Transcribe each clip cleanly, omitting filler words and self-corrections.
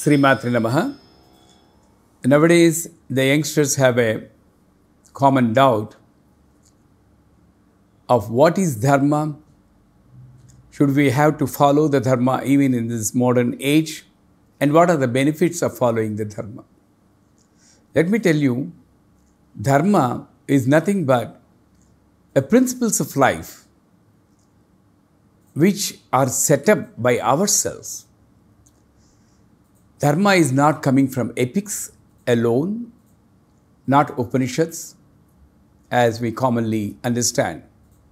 Srimatre Namaha. Nowadays, the youngsters have a common doubt of what is Dharma. Should we have to follow the Dharma even in this modern age? And what are the benefits of following the Dharma? Let me tell you, Dharma is nothing but the principles of life which are set up by ourselves. Dharma is not coming from epics alone, not Upanishads, as we commonly understand.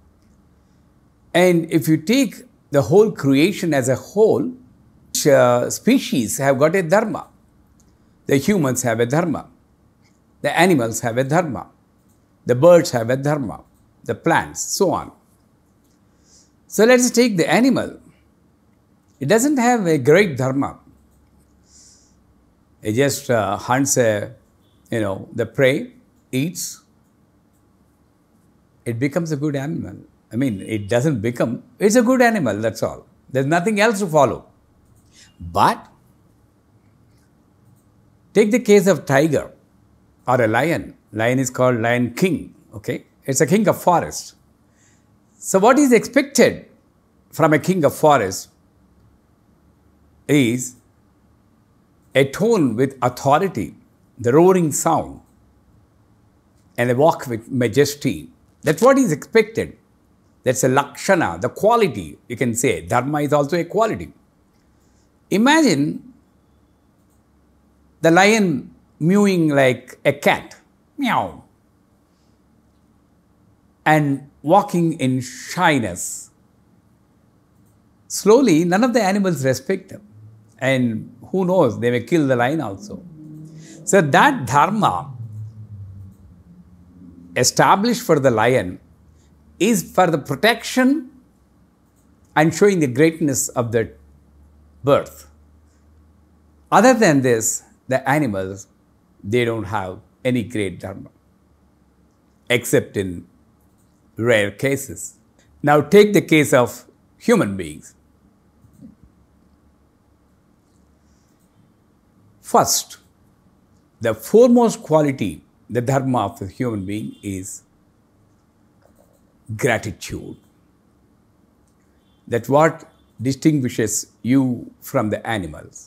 And if you take the whole creation as a whole, each species have got a Dharma. The humans have a Dharma. The animals have a Dharma. The birds have a Dharma. The plants, so on. So let's take the animal. It doesn't have a great Dharma. It just hunts the prey, eats. It becomes a good animal. I mean, it doesn't become, it's a good animal, that's all. There's nothing else to follow. But take the case of tiger or a lion. Lion is called Lion King, okay? It's a king of forest. So what is expected from a king of forest is a tone with authority, the roaring sound, and a walk with majesty. That's what is expected. That's a lakshana, the quality, you can say. Dharma is also a quality. Imagine the lion mewing like a cat, meow, and walking in shyness. Slowly, none of the animals respect him. And who knows, they may kill the lion also. So that Dharma established for the lion is for the protection and showing the greatness of the birth. Other than this, the animals, they don't have any great Dharma, except in rare cases. Now take the case of human beings. First, the foremost quality, the Dharma of a human being is gratitude. That's what distinguishes you from the animals.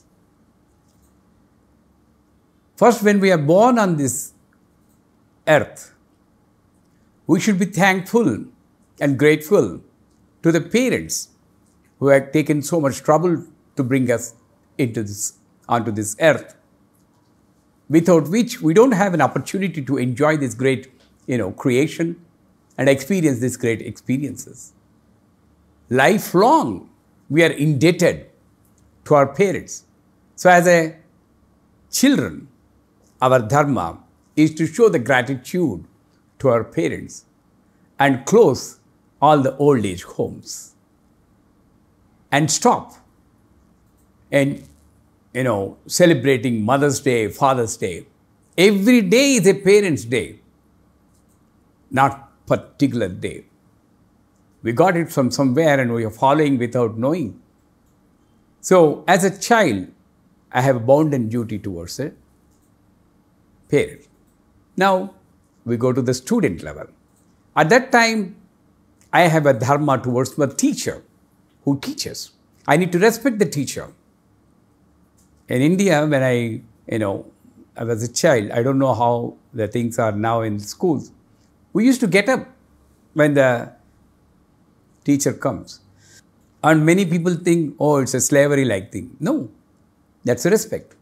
First, when we are born on this earth, we should be thankful and grateful to the parents who have taken so much trouble to bring us onto this earth, without which we don't have an opportunity to enjoy this great, creation and experience these great experiences. Lifelong, we are indebted to our parents. So as a children, our Dharma is to show the gratitude to our parents and close all the old age homes and stop and celebrating Mother's Day, Father's Day. Every day is a parent's day, not particular day. We got it from somewhere and we are following without knowing. So as a child, I have a bounden duty towards a parent. Now we go to the student level. At that time, I have a Dharma towards my teacher who teaches. I need to respect the teacher. In India, when I was a child, I don't know how the things are now in schools. We used to get up when the teacher comes. And many people think, oh, it's a slavery-like thing. No, that's a respect.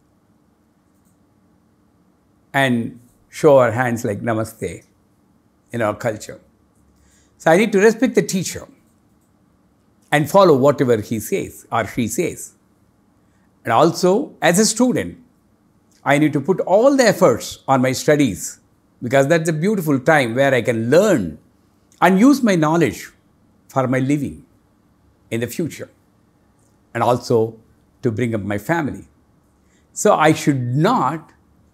And show our hands like namaste in our culture. So I need to respect the teacher and follow whatever he says or she says. And also, as a student, I need to put all the efforts on my studies because that's a beautiful time where I can learn and use my knowledge for my living in the future and also to bring up my family. So I should not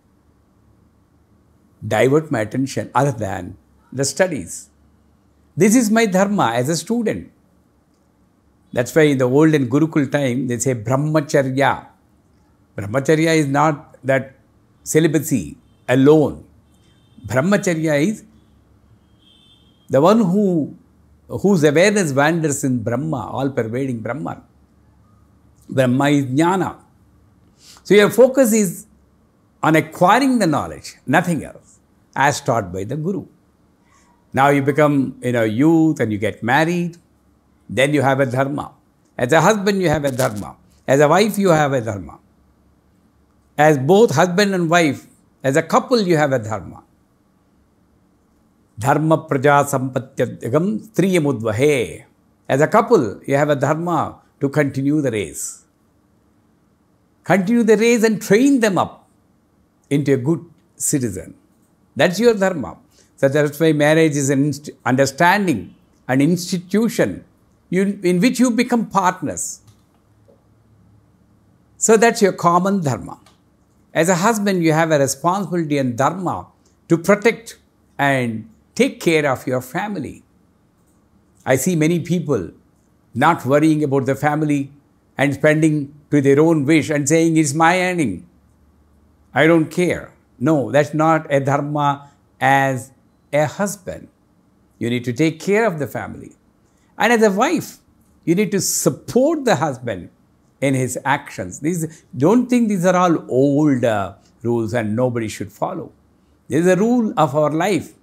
divert my attention other than the studies. This is my Dharma as a student. That's why in the olden Gurukul time, they say brahmacharya. Brahmacharya is not that celibacy alone. Brahmacharya is the one whose awareness wanders in Brahma, all-pervading Brahman. Brahma is jnana. So your focus is on acquiring the knowledge, nothing else, as taught by the Guru. Now you become youth and you get married, then you have a dharma. As a husband, you have a dharma. As a wife, you have a dharma. As both husband and wife, as a couple, you have a dharma. Dharma praja sampatyagam striyamudvahe. As a couple, you have a dharma to continue the race. Continue the race and train them up into a good citizen. That's your dharma. So that's why marriage is an understanding, an institution in which you become partners. So that's your common dharma. As a husband, you have a responsibility and dharma to protect and take care of your family. I see many people not worrying about the family and spending to their own wish and saying, it's my earning. I don't care. No, that's not a dharma as a husband. You need to take care of the family. And as a wife, you need to support the husband in his actions. Don't think these are all old rules and nobody should follow. This is a rule of our life.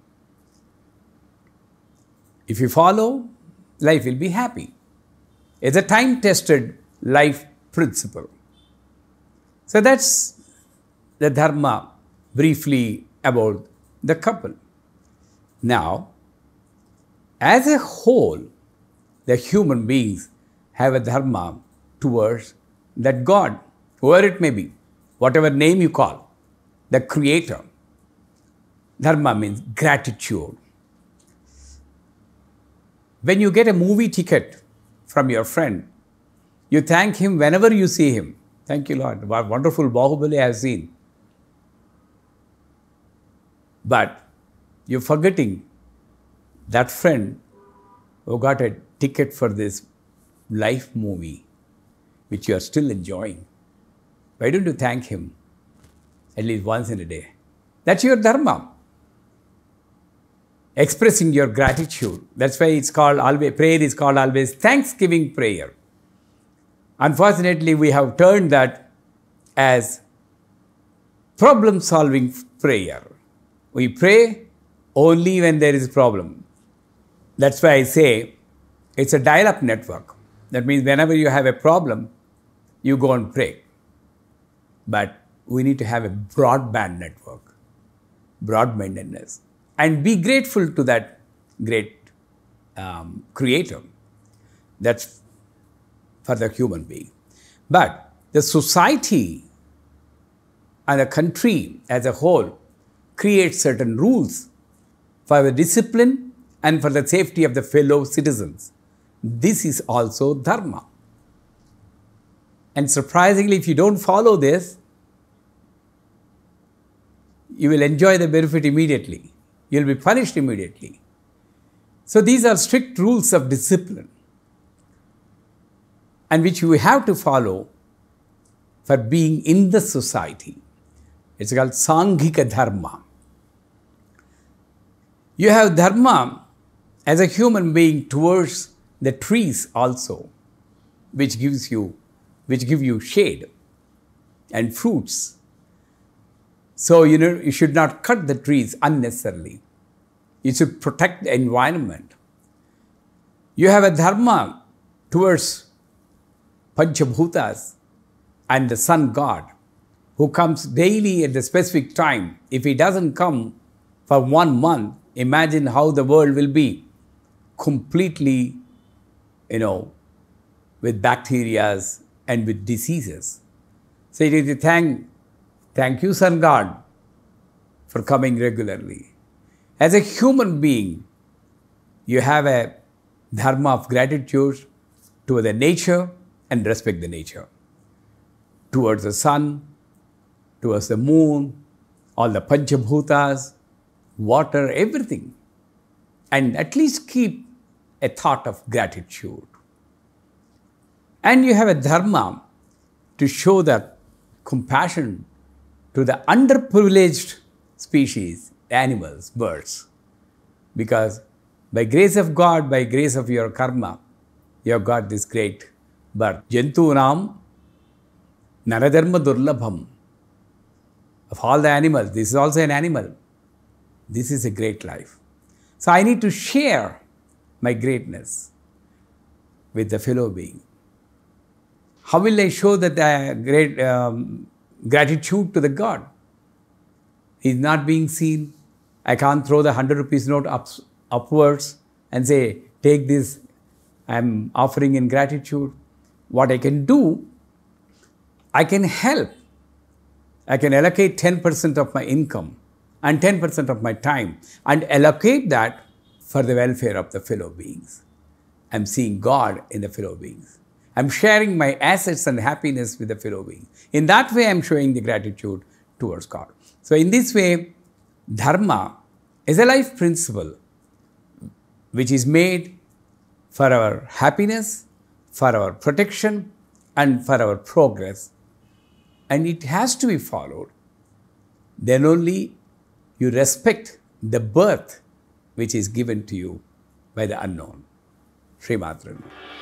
If you follow, life will be happy. It's a time-tested life principle. So that's the dharma briefly about the couple. Now, as a whole, the human beings have a dharma towards that God, whoever it may be, whatever name you call, the creator. Dharma means gratitude. When you get a movie ticket from your friend, you thank him whenever you see him. Thank you, Lord. What wonderful Bahubali I have seen. But you're forgetting that friend who got a ticket for this life movie, which you are still enjoying. Why don't you thank him at least once in a day? That's your dharma. Expressing your gratitude. That's why it's called always, prayer is called always thanksgiving prayer. Unfortunately, we have turned that as problem-solving prayer. We pray only when there is a problem. That's why I say it's a dial-up network. That means whenever you have a problem, you go and pray. But we need to have a broadband network, broad-mindedness, and be grateful to that great creator. That's for the human being. But the society and the country as a whole creates certain rules for the discipline and for the safety of the fellow citizens. This is also dharma. And surprisingly, if you don't follow this, you will enjoy the benefit immediately. You will be punished immediately. So these are strict rules of discipline, and which you have to follow for being in the society. It's called Sanghika Dharma. You have dharma as a human being towards the trees also, which give you shade and fruits. So, you should not cut the trees unnecessarily. You should protect the environment. You have a dharma towards Panchabhutas and the sun god, who comes daily at the specific time. If he doesn't come for 1 month, imagine how the world will be completely, with bacteria and with diseases. So you need to thank you, sun god, for coming regularly. As a human being, you have a dharma of gratitude toward the nature and respect the nature. Towards the sun, towards the moon, all the Panchabhutas, water, everything. And at least keep a thought of gratitude. And you have a dharma to show that compassion to the underprivileged species, animals, birds. Because by grace of God, by grace of your karma, you have got this great birth. Jantunam Naradharma Durlabham. Of all the animals, this is also an animal. This is a great life. So I need to share my greatness with the fellow being. How will I show that great gratitude to the God? He is not being seen. I can't throw the 100 rupees note upwards and say, take this, I am offering in gratitude. What I can do, I can help. I can allocate 10% of my income and 10% of my time and allocate that for the welfare of the fellow beings. I'm seeing God in the fellow beings. I'm sharing my assets and happiness with the fellow beings. In that way, I'm showing the gratitude towards God. So in this way, Dharma is a life principle which is made for our happiness, for our protection, and for our progress. And it has to be followed. Then only you respect the birth which is given to you by the unknown. Sri Matra.